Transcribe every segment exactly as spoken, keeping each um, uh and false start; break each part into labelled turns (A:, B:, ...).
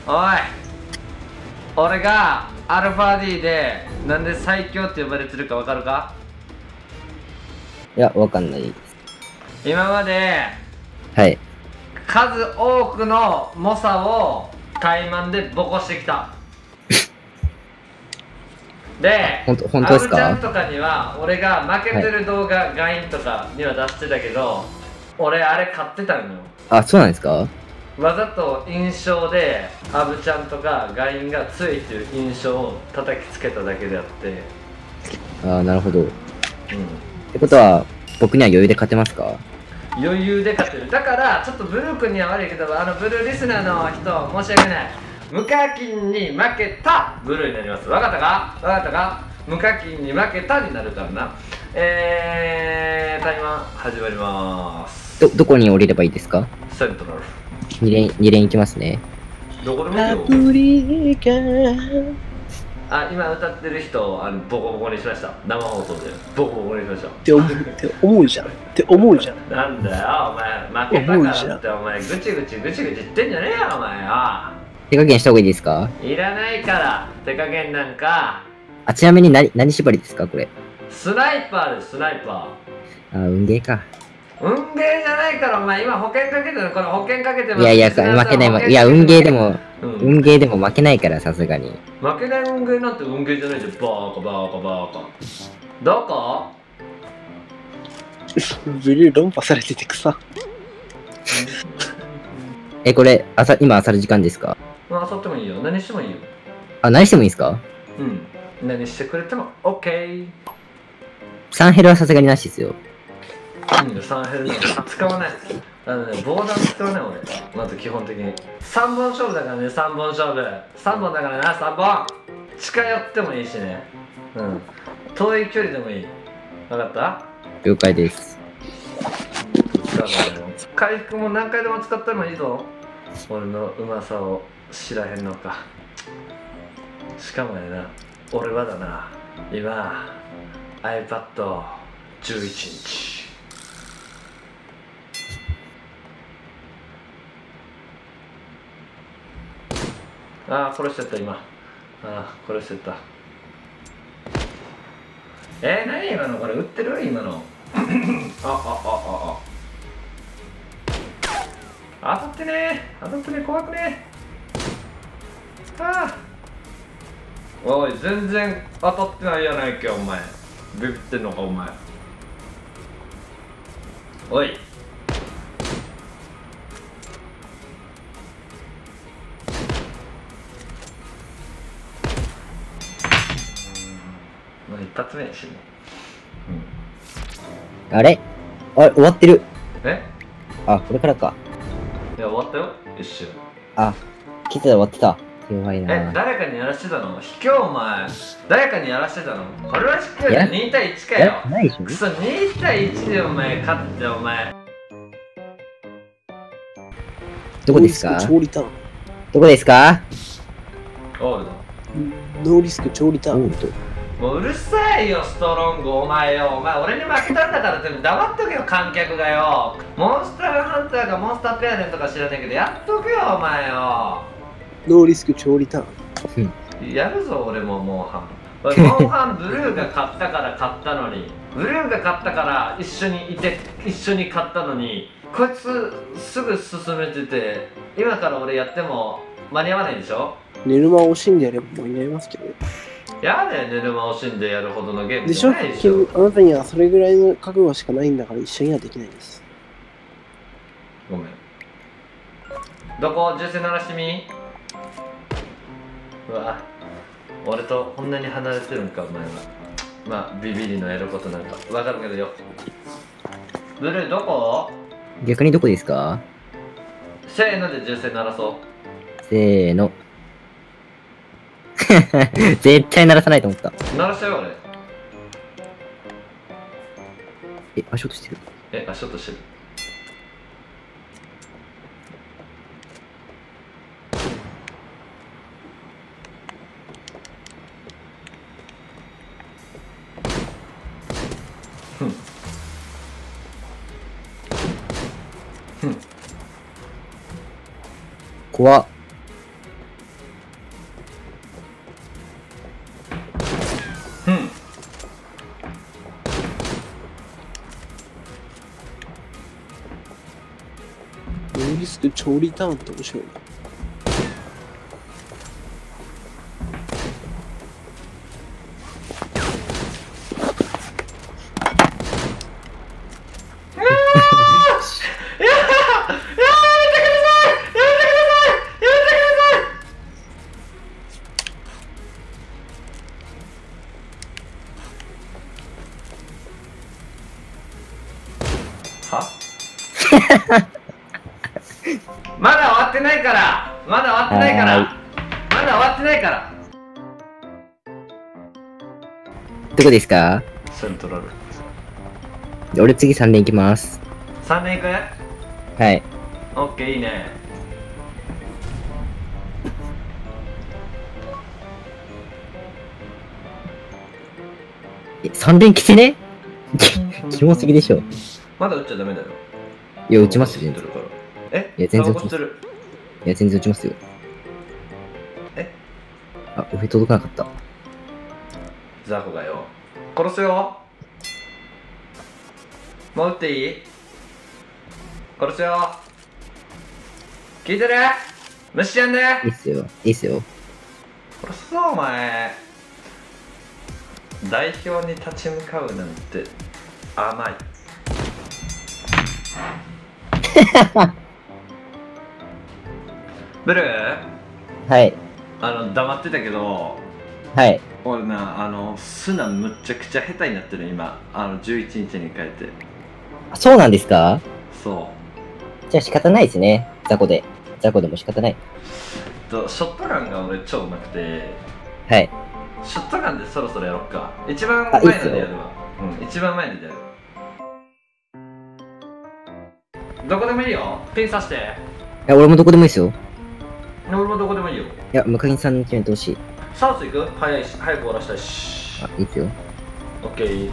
A: おい、俺がアルファ D でなんで最強って呼ばれてるか分かるか？
B: いや、わかんないです。
A: 今まで
B: はい。
A: 数多くの猛者を怠慢でボコしてきた。で、
B: ほんと、本当です
A: アブちゃん
B: か？
A: とかには俺が負けてる動画、ガインとかには出してたけど、俺あれ買ってたのよ。
B: あ、そうなんですか？
A: わざと印象でアブちゃんとかガインが強いっていう印象を叩きつけただけであって、
B: ああ、なるほど。っ
A: うん、
B: てことは、僕には余裕で勝てますか？
A: 余裕で勝てる。だからちょっとブルー君には悪いけど、あのブルーリスナーの人申し訳ない、無課金に負けたブルーになります。わかったか？わかったか？無課金に負けたになるからな。えー、タイマン始まりまーす。
B: ど、どこに降りればいいですか？
A: セントラル。
B: 二連、二連行きますね。
A: どこでもいいよ。
C: パプリカ。
A: あ、今歌ってる人あのボコボコにしました。生放送でボコボコにしました。
C: って思うって思うじゃんって思うじゃん。
A: なんだよお前、負けたからってお前ぐちぐちぐちぐち言ってんじゃねえよお前よ。
B: 手加減した方がいいですか？
A: いらないから手加減なんか。
B: あ、ちなみに何、何縛りですかこれ。
A: スナイパーです。スナイパ
B: あ、運ゲーか。
A: ー運ゲーじゃないからお前今保険かけてるの。これ保険かけてます。
B: いやいや、さ負けない、負けいや、運ゲーでも、
A: うん、
B: 運ゲーでも負けないから、さすがに。
A: 負けない運ゲーなんて運ゲーじゃないじゃん。バーカバーカバーカ。どこ？
C: ブルー論破されてて草。
B: え、これ、朝、今朝る時間ですか？
A: まあ、遊ってもいいよ。何してもいいよ。
B: あ、何してもいいですか？
A: うん。何してくれても OK。
B: サンヘルはさすがになしですよ。
A: うん、サンヘル使わない。あのね、防弾使わない俺。まず基本的に。さんぼん勝負だからね、さんぼん勝負。さんぼんだからな、さんぼん。近寄ってもいいしね。うん。遠い距離でもいい。わかった？
B: 了解です。
A: 使わないよ。回復も何回でも使ってもいいぞ。俺のうまさを知らへんのか。しかもやな、俺はだな、今 アイパッドじゅういちインチ。ああ、殺しちゃった今。ああ、殺しちゃった。えー、何今のこれ売ってる今の。ああああああ。当たってねー、当たってね、怖くねー。ああ。おい、全然当たってないやないかお前。ビビってんのかお前。おい。まあ一発目やしね。
B: うん、あれあれ終わってる。
A: え？
B: あ、これからか。
A: いや、終わったよ、一瞬。
B: あ、気づいたら終わってた。弱いな。
A: え、誰かにやらしてたの？卑怯お前。誰かにやらしてたの？これは卑怯だ。に対いちかよ。
B: ないでしょ。
A: くそ、に対いちでお前勝ってお前。
B: どこですか？
C: 調理ターン。
B: どこですか？
A: オールド。
C: ノーリスク調理ターン。
A: もううるさいよストロングお前よ。お前俺に負けたんだから全部黙っとけよ観客がよ。モンスターハンターかモンスターペアレントか知らないけどやっとけよお前よ。
C: ノーリスク調理ター
A: ン。やるぞ俺もモンハン。モンハンブルーが勝ったから勝ったのに、ブルーが勝ったから一緒にいて一緒に勝ったのに、こいつすぐ進めてて今から俺やっても間に合わないでしょ。
C: 寝る間を惜しんでやれば間に合いますけど。
A: やだよ、寝る間を惜しんでやるほどのゲーム
C: でしょ。
A: ないでしょ。
C: あなたにはそれぐらいの覚悟しかないんだから一緒にはできないです。
A: ごめん。どこ？銃声鳴らしてみ。うわ、俺とこんなに離れてるんかお前は。まあビビリのやることなんかわかるけどよ。ブルーどこ？
B: 逆にどこですか？
A: せーので銃声鳴らそう。
B: せーの。絶対鳴らさないと思った。
A: 鳴らしたよ俺。
B: え、足音してる。
A: え、足音してる。ふんふん。
B: 怖っ。
C: スク調理ターンって面白いな。
A: はまだ終わってないからまだ終わってないからまだ終わってないから
B: どこですか？
A: セントラル
B: 俺次さん連行きます。
A: さん連行く
B: はい。
A: オッケーいいね。
B: え、さん連来てねキモすぎでしょ。
A: まだ打っちゃダメだよ。
B: いや、打ちますよ、全然。
A: 全然。え
B: いや、全然打ちます。
A: タバコ吸ってる。
B: いや、全然打ちますよ。
A: え
B: あ、上届かなかった。
A: ザコがよ。殺すよ。もう撃っていい？殺すよ。聞いてる？無視やんね。
B: いいっすよ。いいっすよ。
A: 殺すぞ、お前。代表に立ち向かうなんて甘い。ブルー
B: はい。
A: あの黙ってたけど
B: はい。
A: 俺なあのスナむっちゃくちゃ下手になってる今あのじゅういちにちに変えて。
B: あ、そうなんですか？
A: そ
B: じゃあ仕方ないですね。雑魚で。雑魚でも仕方ない。
A: うとショットガンが俺超うまくて
B: はい。
A: ショットガンでそろそろやろっか。一番
B: あいいっすよ
A: 前のでやるわ。うん一番前でやる。どこでもいいよ。ピン刺して。
B: いや、俺もどこでもいいですよ。
A: 俺もどこでもいいよ。
B: いや、ムカギンさんに決めてほしい。
A: サウス行く？早いし早く終わらしたいし。
B: あ、いいですよ。
A: オッケー。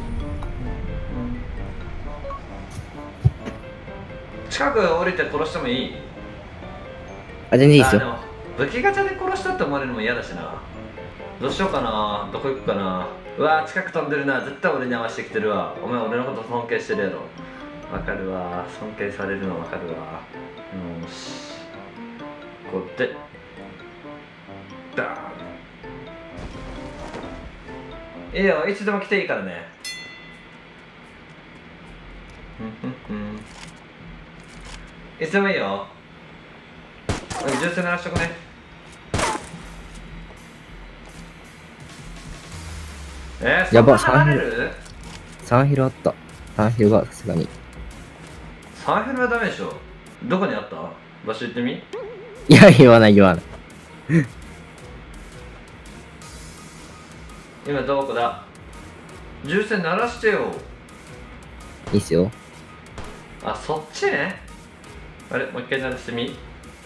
A: 近く降りて殺してもいい？
B: あ、全然いいですよ。
A: あでも武器ガチャで殺したって思われるのも嫌だしな。どうしようかな。どこ行くかな。うわー近く飛んでるな。絶対俺に合わせてきてるわ。お前俺のこと尊敬してるやろ。わかるわ。尊敬されるのわかるわ。よしこうやってダーン。いいよいつでも来ていいからね。うんうんうんいつでもいいよ。銃声鳴らしとくね。えー、
B: やば
A: そんな離れる？
B: サンヒルあった。サンヒルがさすがに。
A: サンヘルはダメでしょ。どこにあった？場所言ってみ。
B: いや、言わない言わない。
A: 今どこだ？銃声鳴らしてよ。
B: いいっすよ。
A: あ、そっちね。あれ、もう一回鳴らしてみ。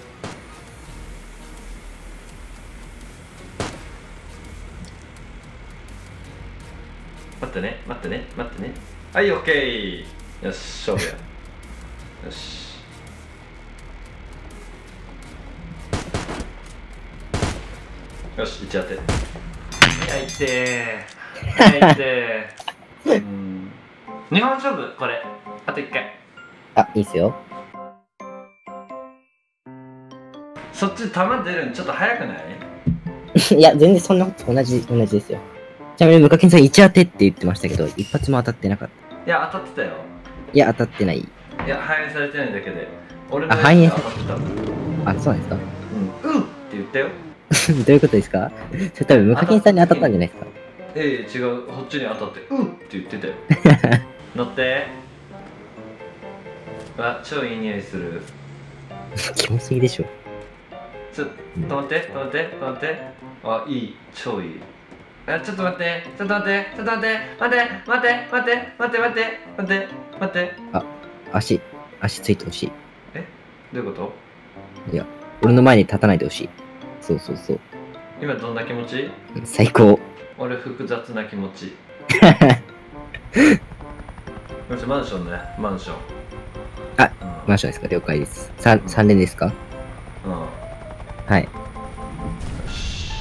A: 待ってね、待ってね、待ってね。はい、オッケー。よし、勝負や。よし。よし、一当て。いや、いってー。いや、いってー。うん。日本勝負、これ。あと一回。
B: あ、いいっすよ。
A: そっち球出るんちょっと早くない？
B: いや、全然そんなこと同じ、同じですよ。ちなみにムカケンさんいち当てって言ってましたけど、一発も当たってなかった。
A: いや、当たってたよ。
B: いや、当たってない。
A: いや、反映されてないだけで。俺の
B: あ反映
A: やつが当たってたもん。
B: あ、そうなんですか？
A: うん。うんって言ったよ。
B: どういうことですか？それ多分ムカケンさんに当たったんじゃないですか？
A: ええ、違う。こっちに当たって、うんって言ってたよ。乗って。あ、超いい匂いする。
B: キモすぎでしょ。
A: ちょっと待って、止まって、止まって。あ、いい。超いい。あ、ちょっと待って、ちょっと待って、ちょっと待って、待って、待って、待って、待って、待って、待って、待って。
B: あ、足、足ついてほしい。
A: え、どういうこと？
B: いや、俺の前に立たないでほしい。そうそうそう。
A: 今どんな気持ち？
B: 最高。
A: 俺複雑な気持ち。よし、マンションね、マンション。
B: あ、
A: うん、
B: マンションですか？了解です。三、三連ですか？
A: うん。
B: はい。
A: よし。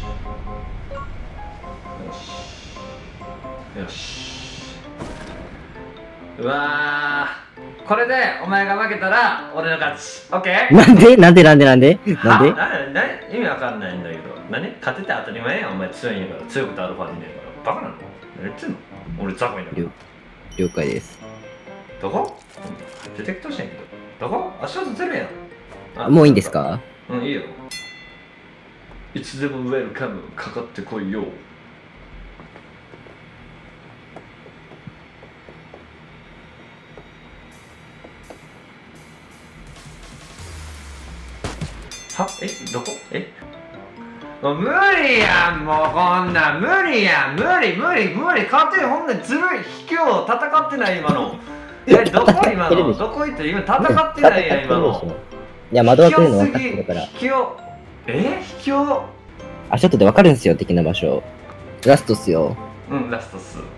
A: よし。よし。うわー。 これでお前が負けたら俺の勝ち。オッケー。
B: なんでなんでなんでなんでなんで
A: はなな意味わかんないんだけど。何勝てて当たり前やん。お前強いんやから。強くてアルファでねえから。バカなの何言ってんの俺ザコいんだから。
B: 了了解です。
A: どこ出てきてほしいんやけど。どこ足音ゼロやん。
B: あもういいんですか？
A: うん、いいよ。いつでもウェルカムかかってこいよ。はえどこえもう無理やんもうこんなん無理やん無理無理無理勝てよほんでずるい卑怯戦ってない今のえどこ今のどこ行って今戦ってないやん今の
B: いや窓開けるの分かってるから
A: 卑怯え卑怯
B: 足音で分かるんすよ敵の場所ラストっすよ
A: うんラストっす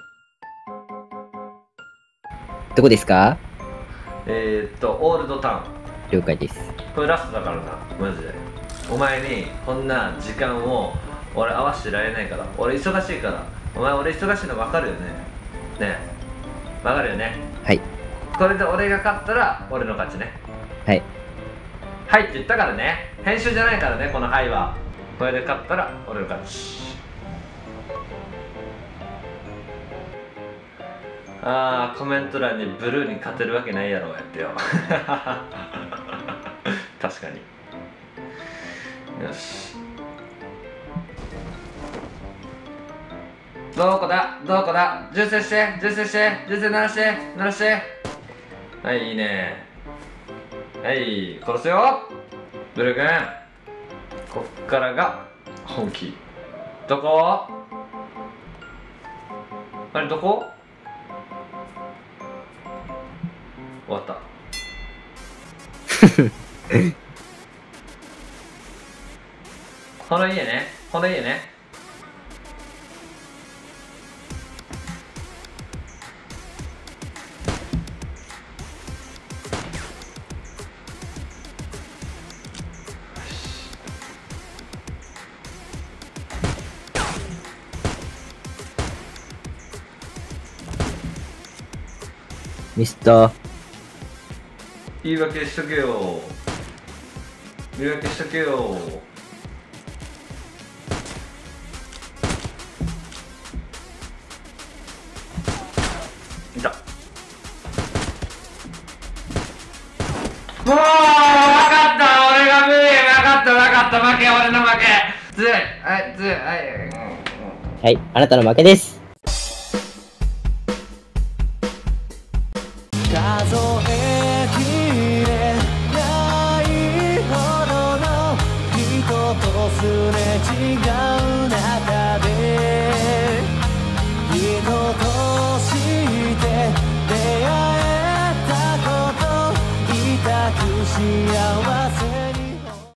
B: どこですか？
A: えー、っとオールドタウン
B: 了解です。
A: これラストだからなマジでお前にこんな時間を俺合わせてられないから俺忙しいからお前俺忙しいの分かるよねねえ分かるよね
B: はい
A: これで俺が勝ったら俺の勝ちね
B: はい
A: はいって言ったからね編集じゃないからねこのはいはこれで勝ったら俺の勝ちあーコメント欄にブルーに勝てるわけないやろやってよ確かによしどこだどこだ銃声して銃声して銃声鳴らして鳴らしてはいいいねはい殺すよブルー君こっからが本気どこあれどこ終わったこの家ねこの家ね
B: ミスター
A: 言い訳しとけよ言い訳しとけよいたもう分かった俺が無理分かった分かった負け俺の負けずいはいずいはい
B: はいあなたの負けです。